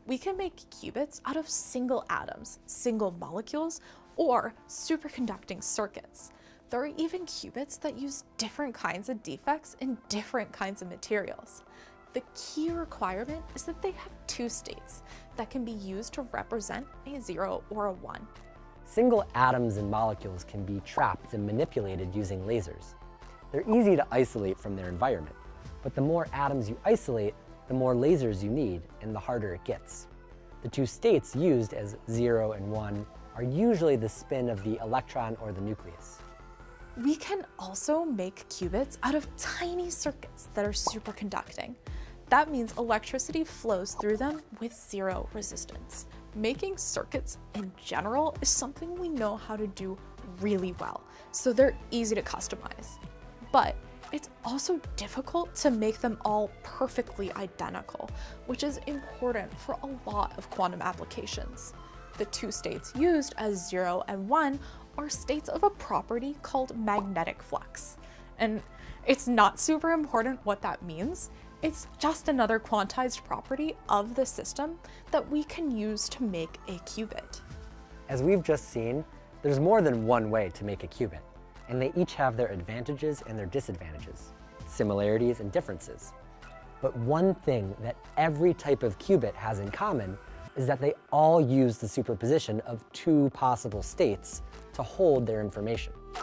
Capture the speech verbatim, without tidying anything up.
We can make qubits out of single atoms, single molecules, or superconducting circuits. There are even qubits that use different kinds of defects in different kinds of materials. The key requirement is that they have two states that can be used to represent a zero or a one. Single atoms and molecules can be trapped and manipulated using lasers. They're easy to isolate from their environment, but the more atoms you isolate, the more lasers you need and the harder it gets. The two states used as zero and one are usually the spin of the electron or the nucleus. We can also make qubits out of tiny circuits that are superconducting. That means electricity flows through them with zero resistance. Making circuits in general is something we know how to do really well, so they're easy to customize. But it's also difficult to make them all perfectly identical, which is important for a lot of quantum applications. The two states used as zero and one are states of a property called magnetic flux. And it's not super important what that means. It's just another quantized property of the system that we can use to make a qubit. As we've just seen, there's more than one way to make a qubit, and they each have their advantages and their disadvantages, similarities and differences. But one thing that every type of qubit has in common is that they all use the superposition of two possible states to hold their information.